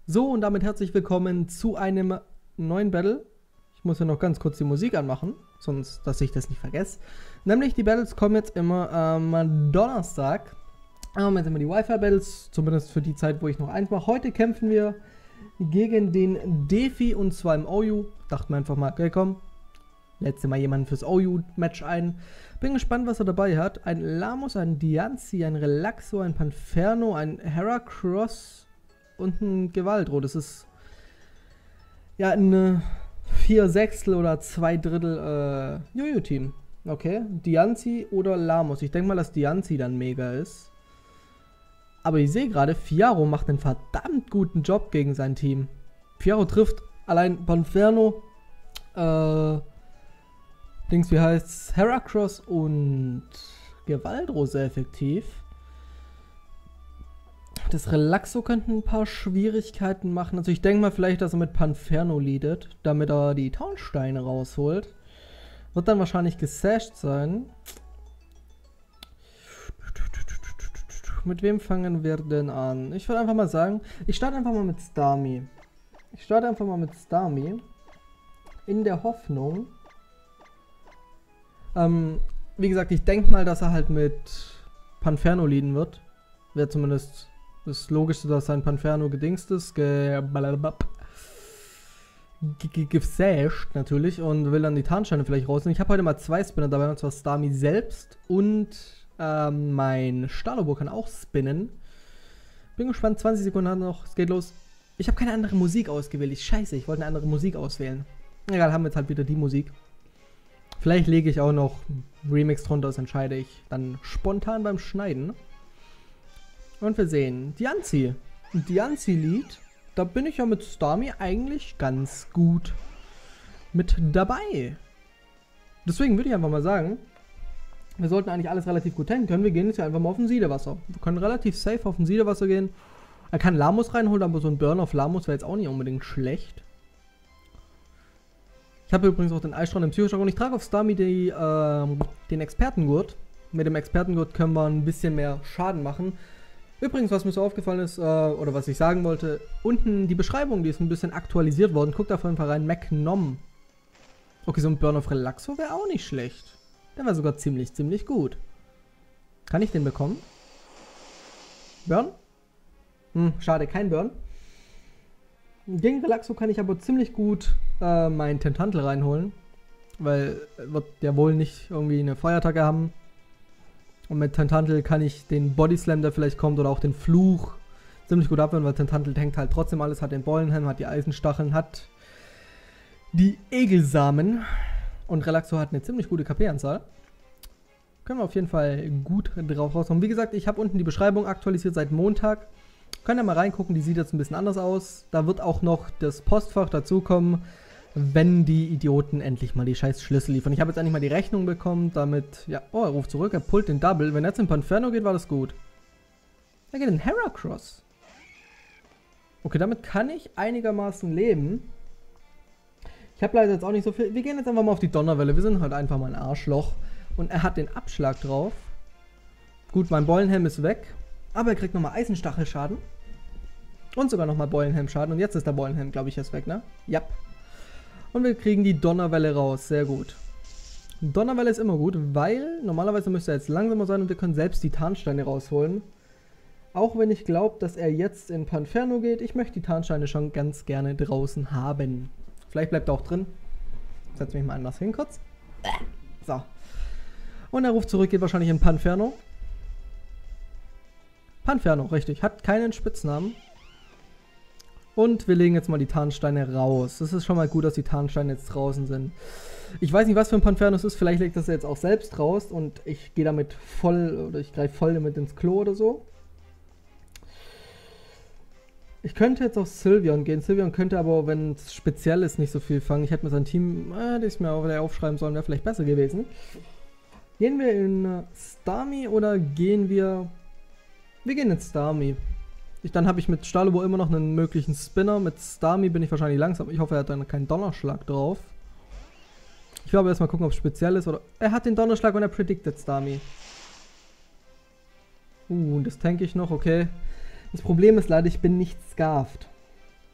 So, und damit herzlich willkommen zu einem neuen Battle. Ich muss ja noch ganz kurz die Musik anmachen, sonst, dass ich das nicht vergesse. Nämlich, die Battles kommen jetzt immer am Donnerstag. Jetzt immer die Wi-Fi-Battles, zumindest für die Zeit, wo ich noch eins mache. Heute kämpfen wir gegen den Defi und zwar im OU. Dachten wir einfach mal, okay, komm, letzte Mal jemanden fürs OU-Match ein. Bin gespannt, was er dabei hat. Ein Lamos, ein Diancie, ein Relaxo, ein Panferno, ein Heracross und ein Gewaldro. Das ist ja ein 4/6 oder 2/3 Jojo-Team. Okay, Diancie oder Lamos. Ich denke mal, dass Diancie dann mega ist. Aber ich sehe gerade, Fiaro macht einen verdammt guten Job gegen sein Team. Fiaro trifft allein Panferno, wie heißt's, Heracross und Gewaldro sehr effektiv. Das Relaxo könnte ein paar Schwierigkeiten machen. Also ich denke mal vielleicht, dass er mit Panferno leadet, damit er die Taunsteine rausholt. Wird dann wahrscheinlich gesasht sein. Mit wem fangen wir denn an? Ich würde einfach mal sagen, ich starte einfach mal mit Starmie. In der Hoffnung. Wie gesagt, ich denke mal, dass er halt mit Panferno leaden wird. Wäre zumindest das Logischste, dass sein Panferno gedingst ist. Gesasht natürlich und will dann die Tarnsteine vielleicht rausnehmen. Ich habe heute mal 2 Spinner dabei, und zwar Starmie selbst und mein Stalobo kann auch spinnen. Bin gespannt, 20 Sekunden hat noch, es geht los. Ich habe keine andere Musik ausgewählt. Scheiße, ich wollte eine andere Musik auswählen. Egal, haben wir jetzt halt wieder die Musik. Vielleicht lege ich auch noch Remix drunter, das entscheide ich dann spontan beim Schneiden. Und wir sehen, Diancie. Diancie-Lied, da bin ich ja mit Starmie eigentlich ganz gut mit dabei. Deswegen würde ich einfach mal sagen, wir sollten eigentlich alles relativ gut tanken können. Wir gehen jetzt ja einfach mal auf ein Siedewasser. Wir können relativ safe auf ein Siedewasser gehen. Er kann Lamos reinholen, aber so ein Burn auf Lamos wäre jetzt auch nicht unbedingt schlecht. Ich habe übrigens auch den Eisstrahl im Psychostock und ich trage auf Starmie den Expertengurt. Mit dem Expertengurt können wir ein bisschen mehr Schaden machen. Übrigens, was mir so aufgefallen ist, oder was ich sagen wollte, unten die Beschreibung, die ist ein bisschen aktualisiert worden. Guckt auf jeden Fall rein, McNom. Okay, so ein Burn auf Relaxo wäre auch nicht schlecht. Der war sogar ziemlich gut. Kann ich den bekommen? Burn? Schade, kein Burn. Gegen Relaxo kann ich aber ziemlich gut meinen Tentantel reinholen. Weil wird ja wohl nicht irgendwie eine Feuerattacke haben. Und mit Tentantel kann ich den Bodyslam, der vielleicht kommt, oder auch den Fluch ziemlich gut abwehren, weil Tentantel tankt halt trotzdem alles, hat den Beulenhelm, hat die Eisenstacheln, hat die Egelsamen. Und Relaxo hat eine ziemlich gute KP-Anzahl. Können wir auf jeden Fall gut drauf rauskommen. Wie gesagt, ich habe unten die Beschreibung aktualisiert seit Montag. Könnt ihr mal reingucken, die sieht jetzt ein bisschen anders aus. Da wird auch noch das Postfach dazukommen, wenn die Idioten endlich mal die scheiß Schlüssel liefern. Ich habe jetzt endlich mal die Rechnung bekommen, damit, ja, oh, er ruft zurück, er pullt den Double. Wenn er jetzt in Panferno geht, war das gut. Er geht in Heracross. Okay, damit kann ich einigermaßen leben. Ich habe leider jetzt auch nicht so viel. Wir gehen jetzt einfach mal auf die Donnerwelle. Wir sind halt einfach mal ein Arschloch. Und er hat den Abschlag drauf. Gut, mein Beulenhelm ist weg. Aber er kriegt nochmal Eisenstachelschaden. Und sogar nochmal Beulenhelmschaden. Und jetzt ist der Beulenhelm, glaube ich, erst weg, ne? Ja. Und wir kriegen die Donnerwelle raus. Sehr gut. Donnerwelle ist immer gut, weil normalerweise müsste er jetzt langsamer sein und wir können selbst die Tarnsteine rausholen. Auch wenn ich glaube, dass er jetzt in Panferno geht. Ich möchte die Tarnsteine schon ganz gerne draußen haben. Vielleicht bleibt er auch drin. Setz mich mal anders hin kurz. So. Und er ruft zurück, geht wahrscheinlich in Panferno. Panferno, richtig. Hat keinen Spitznamen. Und wir legen jetzt mal die Tarnsteine raus. Das ist schon mal gut, dass die Tarnsteine jetzt draußen sind. Ich weiß nicht, was für ein Panferno es ist. Vielleicht legt das jetzt auch selbst raus und ich gehe damit voll, oder ich greife voll damit ins Klo oder so. Ich könnte jetzt auf Sylveon gehen. Sylveon könnte aber, wenn es speziell ist, nicht so viel fangen. Ich hätte mir sein Team, das ich mir aufschreiben sollen, wäre vielleicht besser gewesen. Gehen wir in Starmie oder gehen wir... Wir gehen in Starmie. Dann habe ich mit Stalobo immer noch einen möglichen Spinner. Mit Starmie bin ich wahrscheinlich langsam. Ich hoffe, er hat dann keinen Donnerschlag drauf. Ich will aber erstmal gucken, ob es speziell ist oder... Er hat den Donnerschlag und er predicted Starmie. Und das tanke ich noch, okay. Das Problem ist leider, ich bin nicht scarfed.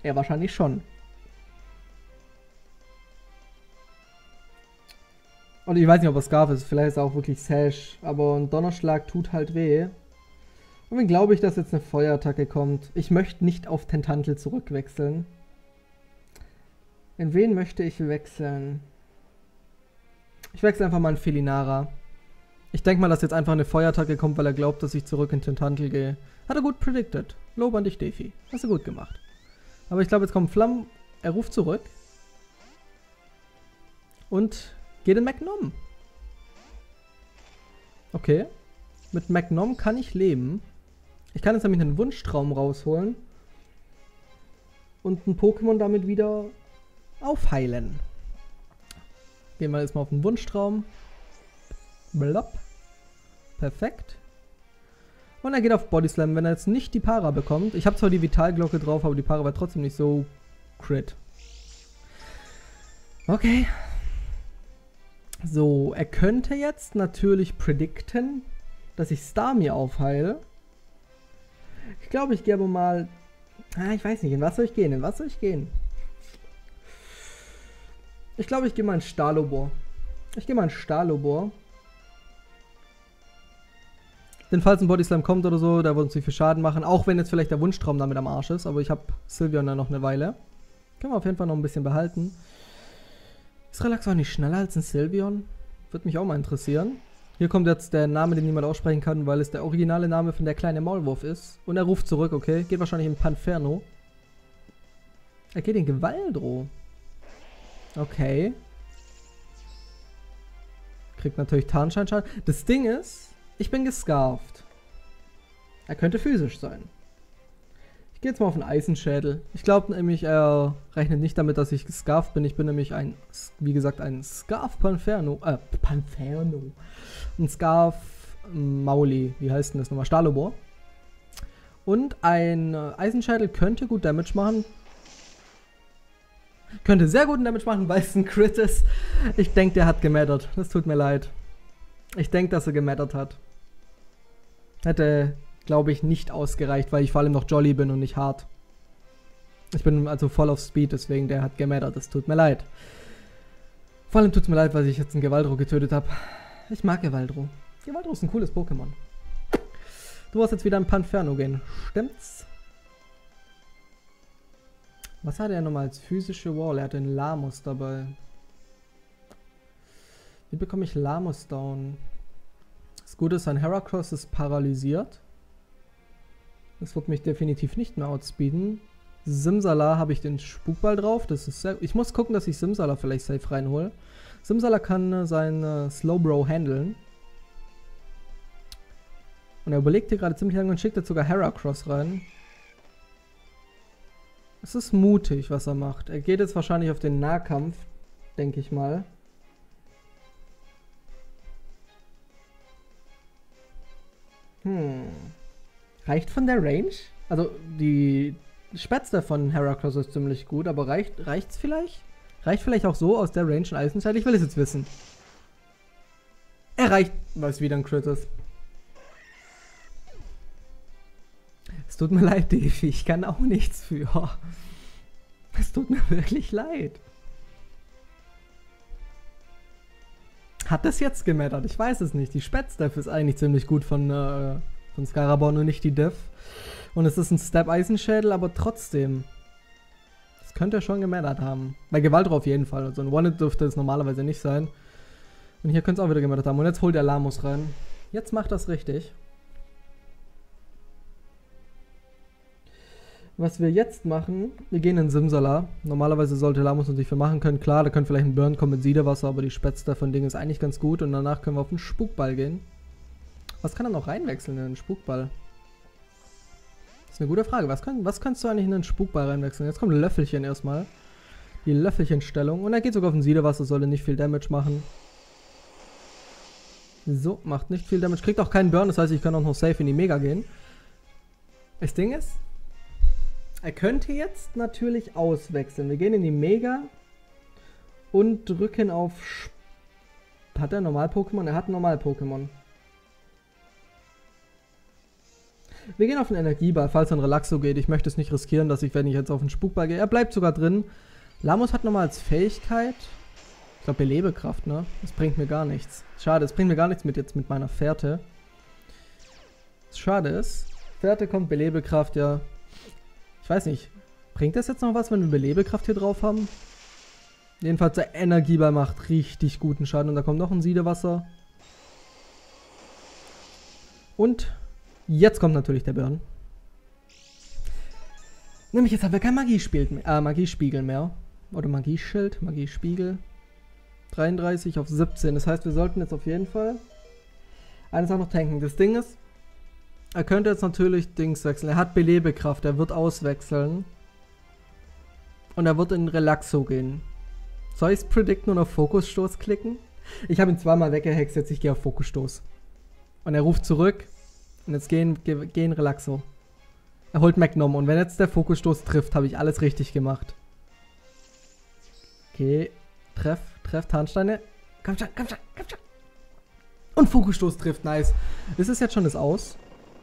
Er wahrscheinlich schon. Und ich weiß nicht, ob es Scarf ist. Vielleicht ist er auch wirklich Sash. Aber ein Donnerschlag tut halt weh. Und dann glaube ich, dass jetzt eine Feuerattacke kommt. Ich möchte nicht auf Tentantel zurückwechseln. In wen möchte ich wechseln? Ich wechsle einfach mal in Felinara. Ich denke mal, dass jetzt einfach eine Feuerattacke kommt, weil er glaubt, dass ich zurück in Tentantel gehe. Hat er gut predicted. Lob an dich, Defi. Hast du gut gemacht. Aber ich glaube, jetzt kommt Flammen. Er ruft zurück. Und geht in Magnom. Okay. Mit Magnom kann ich leben. Ich kann jetzt nämlich einen Wunschtraum rausholen. Und ein Pokémon damit wieder aufheilen. Gehen wir jetzt mal auf den Wunschtraum. Blopp. Perfekt. Und er geht auf Bodyslam, wenn er jetzt nicht die Para bekommt. Ich habe zwar die Vitalglocke drauf, aber die Para war trotzdem nicht so crit. Okay. So, er könnte jetzt natürlich predikten, dass ich Starmie aufheile. Ich glaube, ich gehe aber mal... ich weiß nicht, in was soll ich gehen? In was soll ich gehen? Ich glaube, ich gehe mal in Stalobor. Denn falls ein Bodyslam kommt oder so, da wird uns nicht viel Schaden machen. Auch wenn jetzt vielleicht der Wunschtraum damit am Arsch ist. Aber ich habe Sylveon dann noch eine Weile. Können wir auf jeden Fall noch ein bisschen behalten. Ist Relax auch nicht schneller als ein Sylveon? Würde mich auch mal interessieren. Hier kommt jetzt der Name, den niemand aussprechen kann, weil es der originale Name von der kleine Maulwurf ist. Und er ruft zurück, okay? Geht wahrscheinlich in Panferno. Er geht in Gewaldro. Okay. Kriegt natürlich Tarnscheinschaden. Das Ding ist, ich bin gescarft. Er könnte physisch sein. Ich gehe jetzt mal auf den Eisenschädel. Ich glaube nämlich, er rechnet nicht damit, dass ich gescarft bin. Ich bin nämlich wie gesagt, ein Scarf Panferno. Panferno. Ein Scarf Mauli. Wie heißt denn das nochmal? Stalobor. Und ein Eisenschädel könnte gut Damage machen. Könnte sehr guten Damage machen, weil es ein Crit ist. Ich denke, der hat gemattert. Das tut mir leid. Ich denke, dass er gemattert hat. Hätte, glaube ich, nicht ausgereicht, weil ich vor allem noch Jolly bin und nicht hart. Ich bin also voll auf Speed, deswegen der hat gemattert. Das tut mir leid. Vor allem tut es mir leid, weil ich jetzt einen Gewaldro getötet habe. Ich mag Gewaldro. Gewaldro ist ein cooles Pokémon. Du wirst jetzt wieder in Panferno gehen. Stimmt's? Was hat er nochmal als physische Wall? Er hat den Lamos dabei. Wie bekomme ich Lamos down? Das Gute ist, sein Heracross ist paralysiert. Das wird mich definitiv nicht mehr outspeeden. Simsala habe ich den Spukball drauf. Das ist sehr, ich muss gucken, dass ich Simsala vielleicht safe reinhole. Simsala kann seinen Slowbro handeln. Und er überlegt hier gerade ziemlich lange und schickt jetzt sogar Heracross rein. Es ist mutig, was er macht. Er geht jetzt wahrscheinlich auf den Nahkampf, denke ich mal. Reicht von der Range? Also die Spätzle von Heracross ist ziemlich gut, aber reicht's vielleicht? Reicht vielleicht auch so aus der Range ein Eisenschädel? Ich will es jetzt wissen. Er reicht, weil es wieder ein Crit ist. Es tut mir leid, Defi, ich kann auch nichts für. Es tut mir wirklich leid. Hat das jetzt gemattert? Ich weiß es nicht. Die Spätzdef ist eigentlich ziemlich gut von Scaraborn und nicht die Def. Und es ist ein Step-Eisenschädel, aber trotzdem. Das könnte er schon gemattert haben. Bei Gewalt auf jeden Fall. Also ein One-Hit dürfte es normalerweise nicht sein. Und hier könnte es auch wieder gemattert haben. Und jetzt holt er Lamos rein. Jetzt macht das richtig. Was wir jetzt machen, wir gehen in Simsala. Normalerweise sollte Lamos uns nicht viel machen können. Klar, da könnte vielleicht ein Burn kommen mit Siedewasser, aber die Spätzle von Ding ist eigentlich ganz gut. Und danach können wir auf den Spukball gehen. Was kann er noch reinwechseln in den Spukball? Das ist eine gute Frage. Was kannst du eigentlich in den Spukball reinwechseln? Jetzt kommt ein Löffelchen erstmal. Die Löffelchenstellung. Und er geht sogar auf den Siedewasser, sollte nicht viel Damage machen. So, macht nicht viel Damage. Kriegt auch keinen Burn, das heißt, ich kann auch noch safe in die Mega gehen. Das Ding ist, er könnte jetzt natürlich auswechseln. Wir gehen in die Mega und drücken auf... Hat er Normal-Pokémon? Er hat ein Normal-Pokémon. Wir gehen auf den Energieball, falls er ein Relaxo geht. Ich möchte es nicht riskieren, dass ich, wenn ich jetzt auf den Spukball gehe, er bleibt sogar drin. Lamos hat nochmal als Fähigkeit, ich glaube Belebekraft, ne? Das bringt mir gar nichts. Schade, es bringt mir gar nichts mit meiner Fährte. Das Schade ist, Fährte kommt, Belebekraft, ja. Ich weiß nicht, bringt das jetzt noch was, wenn wir Belebekraft hier drauf haben? Jedenfalls der Energieball macht richtig guten Schaden und da kommt noch ein Siedewasser. Und jetzt kommt natürlich der Burn. Nämlich jetzt haben wir kein Magiespiegel mehr. Oder Magieschild, Magiespiegel. 33 auf 17. Das heißt, wir sollten jetzt auf jeden Fall eine Sache noch tanken. Das Ding ist, er könnte jetzt natürlich Dings wechseln. Er hat Belebekraft, er wird auswechseln. Und er wird in Relaxo gehen. Soll ich es predikten und auf Fokusstoß klicken? Ich habe ihn zweimal weggehext, jetzt ich gehe auf Fokusstoß. Und er ruft zurück. Und jetzt gehen Relaxo. Er holt Magnum. Und wenn jetzt der Fokusstoß trifft, habe ich alles richtig gemacht. Okay. Treff, Tarnsteine. Komm schon. Und Fokusstoß trifft, nice. Ist es jetzt schon das Aus?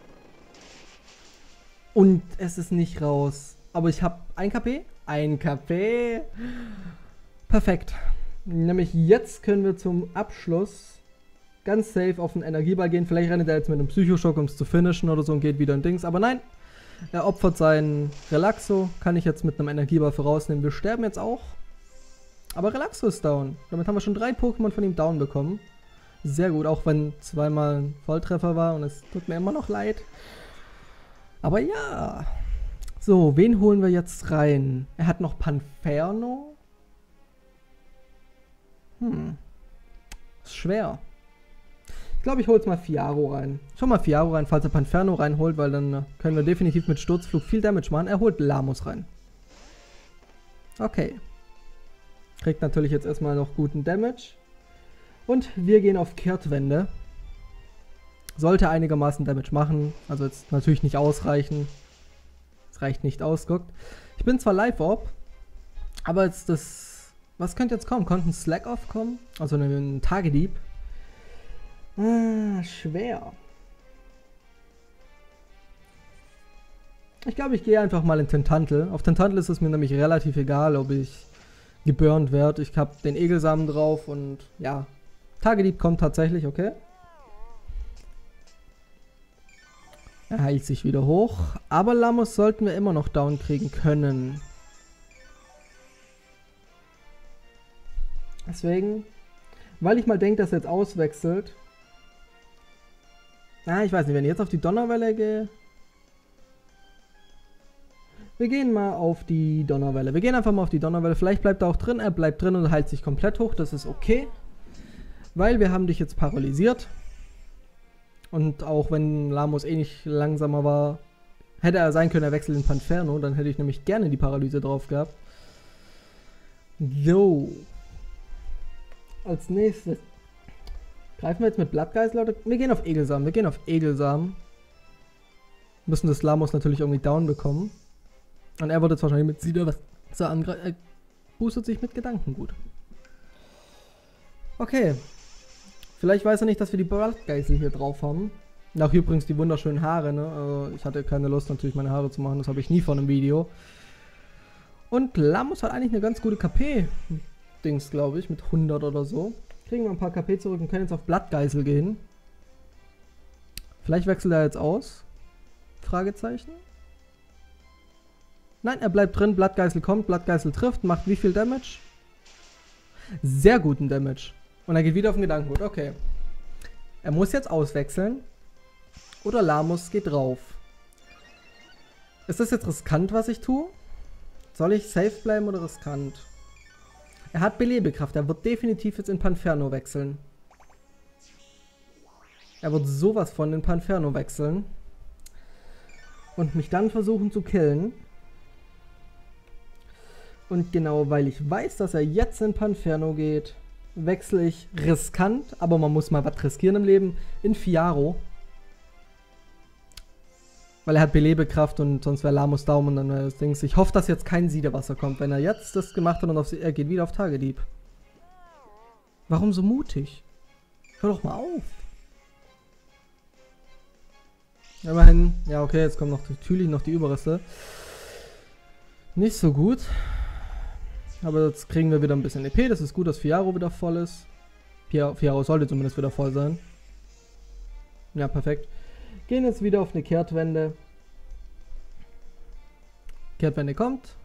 Und es ist nicht raus. Aber ich habe 1 KP. 1 KP. Perfekt. Nämlich jetzt können wir zum Abschluss ganz safe auf den Energieball gehen. Vielleicht rennt er jetzt mit einem Psychoschock, um es zu finishen oder so und geht wieder in Dings. Aber nein, er opfert seinen Relaxo. Kann ich jetzt mit einem Energieball vorausnehmen. Wir sterben jetzt auch. Aber Relaxo ist down. Damit haben wir schon 3 Pokémon von ihm down bekommen. Sehr gut, auch wenn zweimal ein Volltreffer war und es tut mir immer noch leid. Aber ja. So, wen holen wir jetzt rein? Er hat noch Panferno. Ist schwer. Ich glaube, ich hole jetzt mal Fiaro rein. Ich hole mal Fiaro rein, falls er Panferno reinholt, weil dann können wir definitiv mit Sturzflug viel Damage machen. Er holt Lamos rein. Okay. Kriegt natürlich jetzt erstmal noch guten Damage. Und wir gehen auf Kehrtwende. Sollte einigermaßen Damage machen. Also jetzt natürlich nicht ausreichen. Es reicht nicht aus, guckt. Ich bin zwar Live-Orb, aber jetzt das... Was könnte jetzt kommen? Konnte ein Slack-Off kommen? Also ein Tagedieb? Schwer. Ich glaube, ich gehe einfach mal in Tentantel. Auf Tentantel ist es mir nämlich relativ egal, ob ich geburnt werde. Ich habe den Egelsamen drauf und ja. Tagedieb kommt tatsächlich, okay. Er heilt sich wieder hoch. Aber Lamos sollten wir immer noch down kriegen können. Deswegen, weil ich mal denke, dass er jetzt auswechselt. Ich weiß nicht, wenn ich jetzt auf die Donnerwelle gehe. Wir gehen mal auf die Donnerwelle. Wir gehen einfach mal auf die Donnerwelle. Vielleicht bleibt er auch drin. Er bleibt drin und heilt sich komplett hoch. Das ist okay. Weil wir haben dich jetzt paralysiert. Und auch wenn Lamos eh nicht langsamer war, hätte er sein können, er wechselt in Panferno. Dann hätte ich nämlich gerne die Paralyse drauf gehabt. So. Als nächstes greifen wir jetzt mit Blattgeißel oder... Wir gehen auf Egelsamen. Müssen das Lamos natürlich irgendwie down bekommen. Und er wird jetzt wahrscheinlich mit Siedewasser angreifen. Er boostet sich mit Gedankengut. Okay. Vielleicht weiß er nicht, dass wir die Blattgeißel hier drauf haben. Auch übrigens die wunderschönen Haare, ne? Ich hatte keine Lust natürlich meine Haare zu machen. Das habe ich nie vor einem Video. Und Lamos hat eigentlich eine ganz gute KP. Dings, glaube ich, mit 100 oder so. Kriegen wir ein paar KP zurück und können jetzt auf Blattgeißel gehen. Vielleicht wechselt er jetzt aus. Fragezeichen. Nein, er bleibt drin. Blattgeißel kommt, Blattgeißel trifft. Macht wie viel Damage? Sehr guten Damage. Und er geht wieder auf den Gedankengut. Okay. Er muss jetzt auswechseln. Oder Lamos geht drauf. Ist das jetzt riskant, was ich tue? Soll ich safe bleiben oder riskant? Er hat Belebekraft. Er wird definitiv jetzt in Panferno wechseln. Er wird sowas von in Panferno wechseln. Und mich dann versuchen zu killen. Und genau, weil ich weiß, dass er jetzt in Panferno geht, wechsle ich riskant, aber man muss mal was riskieren im Leben, in Fiaro. Weil er hat Belebekraft und sonst wäre Lamos Daumen und dann wäre das Ding. Ich hoffe, dass jetzt kein Siedewasser kommt, wenn er jetzt das gemacht hat und er geht wieder auf Tagedieb. Warum so mutig? Hör doch mal auf. Immerhin. Ja, okay, jetzt kommen natürlich noch die Überreste. Nicht so gut. Aber jetzt kriegen wir wieder ein bisschen EP. Das ist gut, dass Fiaro wieder voll ist. Fiaro sollte zumindest wieder voll sein. Ja, perfekt. Gehen jetzt wieder auf eine Kehrtwende. Kehrtwende kommt.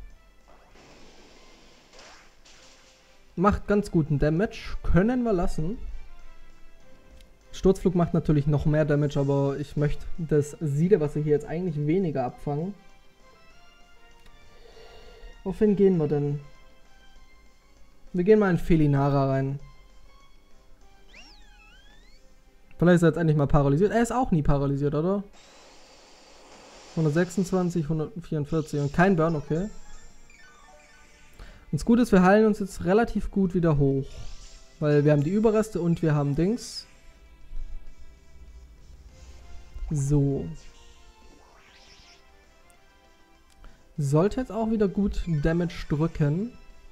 Macht ganz guten Damage. Können wir lassen. Sturzflug macht natürlich noch mehr Damage, aber ich möchte das Siedewasser hier jetzt eigentlich weniger abfangen. Auf wen gehen wir denn? Wir gehen mal in Felinara rein. Vielleicht ist er jetzt endlich mal paralysiert. Er ist auch nie paralysiert, oder? 126, 144 und kein Burn, okay. Und das Gute ist, wir heilen uns jetzt relativ gut wieder hoch. Weil wir haben die Überreste und wir haben Dings. So. Sollte jetzt auch wieder gut Damage drücken.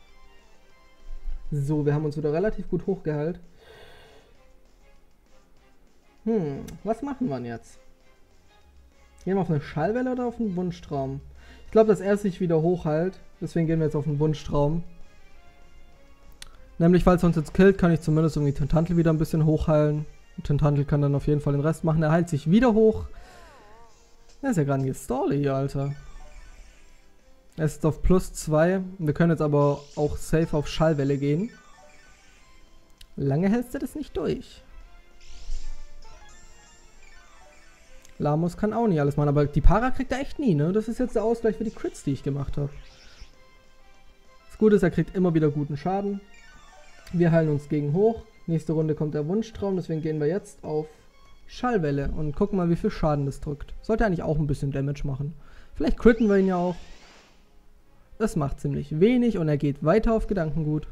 So, wir haben uns wieder relativ gut hochgeheilt. Was machen wir denn jetzt? Gehen wir auf eine Schallwelle oder auf einen Wunschtraum? Ich glaube, dass er sich wieder hochheilt. Deswegen gehen wir jetzt auf einen Wunschtraum. Nämlich, falls er uns jetzt killt, kann ich zumindest irgendwie Tentantel wieder ein bisschen hochheilen. Tentantel kann dann auf jeden Fall den Rest machen. Er heilt sich wieder hoch. Er ist ja gerade ein Gestalli hier, Alter. Er ist auf +2. Wir können jetzt aber auch safe auf Schallwelle gehen. Lange hältst du das nicht durch. Lamus kann auch nicht alles machen, aber die Para kriegt er echt nie, ne? Das ist jetzt der Ausgleich für die Crits, die ich gemacht habe. Das Gute ist, er kriegt immer wieder guten Schaden. Wir heilen uns gegen hoch. Nächste Runde kommt der Wunschtraum, deswegen gehen wir jetzt auf Schallwelle und gucken mal, wie viel Schaden das drückt. Sollte eigentlich auch ein bisschen Damage machen. Vielleicht critten wir ihn ja auch. Das macht ziemlich wenig und er geht weiter auf Gedankengut.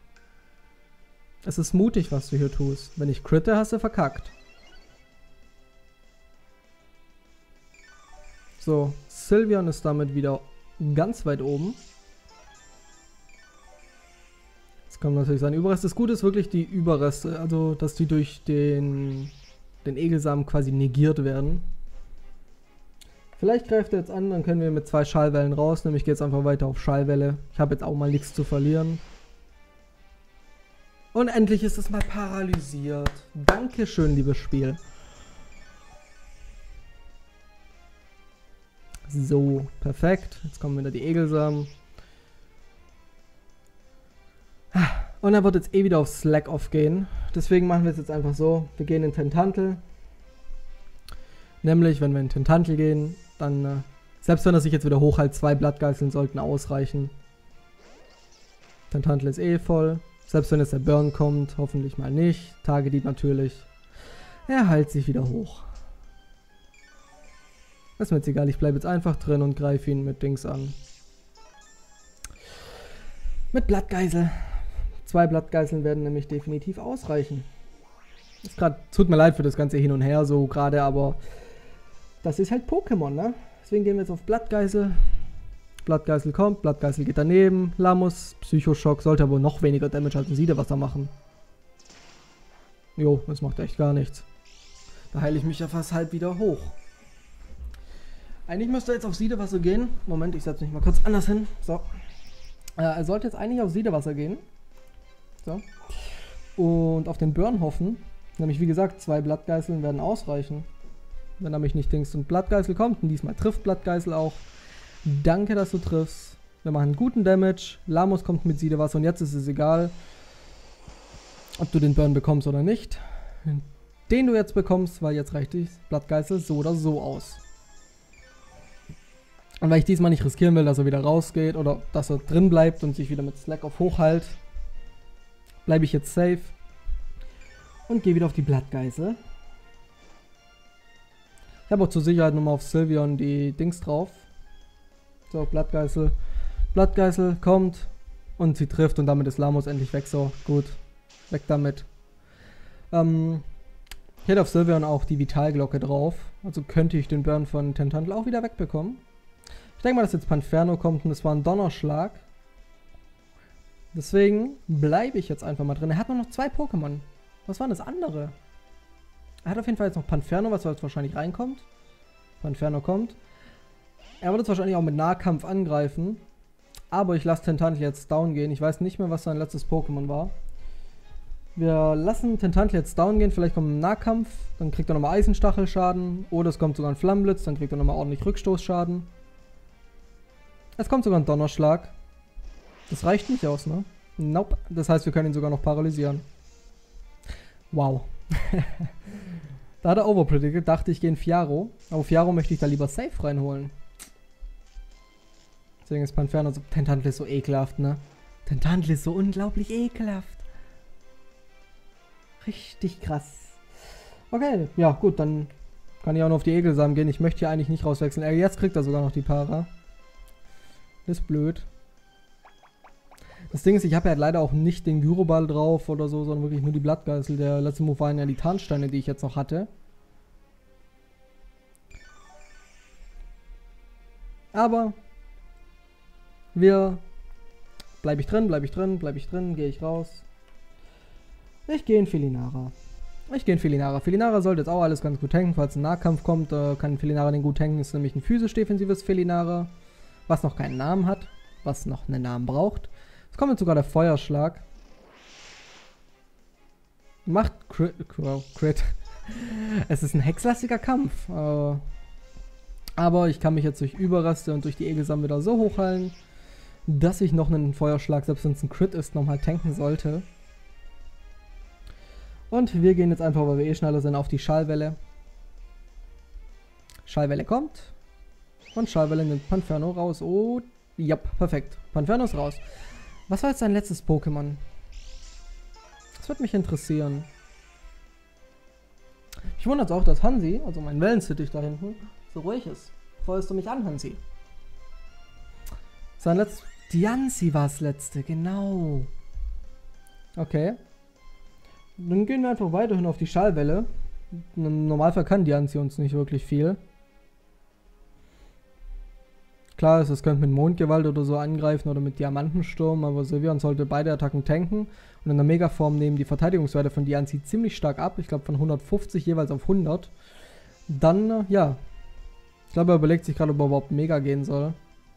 Es ist mutig, was du hier tust. Wenn ich critte, hast du verkackt. So, Sylveon ist damit wieder ganz weit oben. Jetzt kommt natürlich sein Überrest. Das Gute ist wirklich die Überreste, also dass die durch den Egelsamen quasi negiert werden. Vielleicht greift er jetzt an, dann können wir mit 2 Schallwellen raus. Nämlich geht es einfach weiter auf Schallwelle. Ich habe jetzt auch mal nichts zu verlieren. Und endlich ist es mal paralysiert. Dankeschön, liebes Spiel. So, perfekt. Jetzt kommen wieder die Egelsamen. Und er wird jetzt eh wieder auf Slack-Off gehen. Deswegen machen wir es jetzt einfach so. Wir gehen in Tentantel. Nämlich, wenn wir in Tentantel gehen, dann, selbst wenn er sich jetzt wieder hochhält, 2 Blattgeißeln sollten ausreichen. Tentantel ist eh voll. Selbst wenn jetzt der Burn kommt, hoffentlich mal nicht. Target natürlich. Er heilt sich wieder hoch. Das ist mir jetzt egal, ich bleibe jetzt einfach drin und greife ihn mit Dings an. Mit Blattgeißel. 2 Blattgeißeln werden nämlich definitiv ausreichen. Tut mir leid für das ganze Hin und Her so gerade, aber das ist halt Pokémon, ne? Deswegen gehen wir jetzt auf Blattgeißel. Blattgeißel kommt, Blattgeißel geht daneben. Lamus, Psychoschock, sollte aber noch weniger Damage als ein Siedewasser machen. Jo, das macht echt gar nichts. Da heile ich mich ja fast halb wieder hoch. Eigentlich müsste er jetzt auf Siedewasser gehen. Moment, ich setze mich mal kurz anders hin. So. Er sollte jetzt eigentlich auf Siedewasser gehen. So. Und auf den Burn hoffen. Nämlich, wie gesagt, 2 Blattgeißeln werden ausreichen. Wenn er mich nicht dingst. Und Blattgeißel kommt. Und diesmal trifft Blattgeißel auch. Danke, dass du triffst. Wir machen guten Damage. Lamus kommt mit Siedewasser. Und jetzt ist es egal, ob du den Burn bekommst oder nicht. Den du jetzt bekommst, weil jetzt reicht die Blattgeißel so oder so aus. Und weil ich diesmal nicht riskieren will, dass er wieder rausgeht oder dass er drin bleibt und sich wieder mit Slack-Off hochhält, bleibe ich jetzt safe und gehe wieder auf die Blattgeißel. Ich habe auch zur Sicherheit nochmal auf Sylveon die Dings drauf. So, Blattgeißel. Blattgeißel kommt und sie trifft und damit ist Lamus endlich weg. So, gut. Weg damit. Ich hätte auf Sylveon auch die Vitalglocke drauf. Also könnte ich den Burn von Tentantel auch wieder wegbekommen. Ich denke mal, dass jetzt Panferno kommt und es war ein Donnerschlag. Deswegen bleibe ich jetzt einfach mal drin. Er hat nur noch 2 Pokémon. Was waren das andere? Er hat auf jeden Fall jetzt noch Panferno, was jetzt wahrscheinlich reinkommt. Panferno kommt. Er wird jetzt wahrscheinlich auch mit Nahkampf angreifen. Aber ich lasse Tentantle jetzt down gehen. Ich weiß nicht mehr, was sein letztes Pokémon war. Wir lassen Tentantle jetzt down gehen. Vielleicht kommt ein Nahkampf. Dann kriegt er nochmal Eisenstachelschaden. Oder es kommt sogar ein Flammenblitz. Dann kriegt er nochmal ordentlich Rückstoßschaden. Es kommt sogar ein Donnerschlag. Das reicht nicht aus, ne? Nope. Das heißt, wir können ihn sogar noch paralysieren. Wow. Da hat er overpredicted. Dachte ich, gehe in Fiaro. Aber Fiaro möchte ich da lieber safe reinholen. Deswegen ist Panferno so... Tentantle ist so ekelhaft, ne? Tentantle ist so unglaublich ekelhaft. Richtig krass. Okay, ja gut, dann kann ich auch noch auf die Ekelsamen gehen. Ich möchte hier eigentlich nicht rauswechseln. Jetzt kriegt er sogar noch die Para. Das ist blöd. Das Ding ist, ich habe ja leider auch nicht den Gyroball drauf oder so, sondern wirklich nur die Blattgeißel. Der letzte Move waren ja die Tarnsteine, die ich jetzt noch hatte. Aber bleibe ich drin, gehe ich raus. Ich gehe in Felinara. Felinara sollte jetzt auch alles ganz gut tanken, falls ein Nahkampf kommt, kann Felinara den gut tanken. Ist nämlich ein physisch-defensives Felinara, was noch keinen Namen hat, was noch einen Namen braucht. Es kommt jetzt sogar der Feuerschlag. Macht Crit. Es ist ein hexlastiger Kampf. Aber ich kann mich jetzt durch Überreste und durch die Egelsamen wieder so hochheilen, dass ich noch einen Feuerschlag, selbst wenn es ein Crit ist, nochmal tanken sollte. Und wir gehen jetzt einfach, weil wir eh schneller sind, auf die Schallwelle. Schallwelle kommt. Und Schallwelle nimmt Panferno raus. Oh, ja, perfekt. Panferno ist raus. Was war jetzt sein letztes Pokémon? Das würde mich interessieren. Ich wundere es auch, dass Hansi, also mein Wellensittich da hinten, so ruhig ist. Feuerst du mich an, Hansi? Sein letztes... Diancie war das letzte, genau. Okay. Dann gehen wir einfach weiterhin auf die Schallwelle. Im Normalfall kann Diancie uns nicht wirklich viel. Klar ist, es könnte mit Mondgewalt oder so angreifen oder mit Diamantensturm, aber Sylveon sollte beide Attacken tanken. Und in der Megaform nehmen die Verteidigungswerte von Diancie ziemlich stark ab. Ich glaube von 150 jeweils auf 100. Dann, ja. Ich glaube, er überlegt sich gerade, ob er überhaupt Mega gehen soll.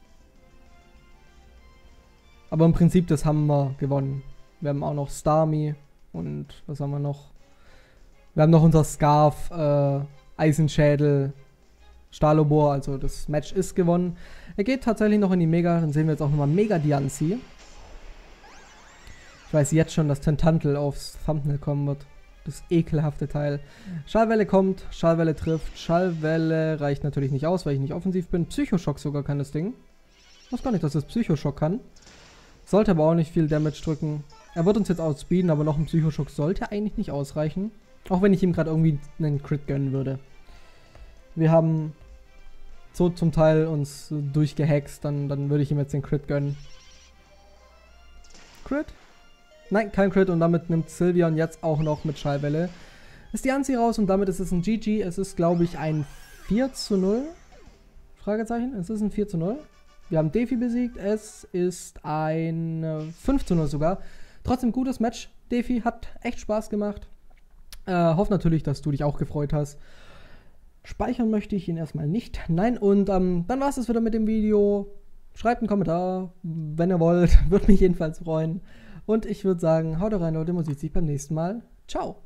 Aber im Prinzip, das haben wir gewonnen. Wir haben auch noch Starmie und was haben wir noch? Wir haben noch unser Scarf, Eisenschädel, Stahlobor, also das Match ist gewonnen. Er geht tatsächlich noch in die Mega, dann sehen wir jetzt auch nochmal Mega Diancie. Ich weiß jetzt schon, dass Tentantle aufs Thumbnail kommen wird. Das ekelhafte Teil. Schallwelle kommt, Schallwelle trifft. Schallwelle reicht natürlich nicht aus, weil ich nicht offensiv bin. Psychoschock sogar kann das Ding. Ich weiß gar nicht, dass das Psychoschock kann. Sollte aber auch nicht viel Damage drücken. Er wird uns jetzt outspeeden, aber noch ein Psychoschock sollte eigentlich nicht ausreichen. Auch wenn ich ihm gerade irgendwie einen Crit gönnen würde. Wir haben so zum Teil uns durchgehext, dann würde ich ihm jetzt den Crit gönnen. Crit? Nein, kein Crit und damit nimmt Sylveon jetzt auch noch mit Schallwelle. Ist Diancie raus und damit ist es ein GG. Es ist, glaube ich, ein 4:0. Fragezeichen, es ist ein 4:0. Wir haben Defi besiegt, es ist ein 5:0 sogar. Trotzdem gutes Match. Defi hat echt Spaß gemacht. Hoffe natürlich, dass du dich auch gefreut hast. Speichern möchte ich ihn erstmal nicht. Nein, und dann war es das wieder mit dem Video. Schreibt einen Kommentar, wenn ihr wollt. Würde mich jedenfalls freuen. Und ich würde sagen, haut rein, Leute, man sieht sich beim nächsten Mal. Ciao.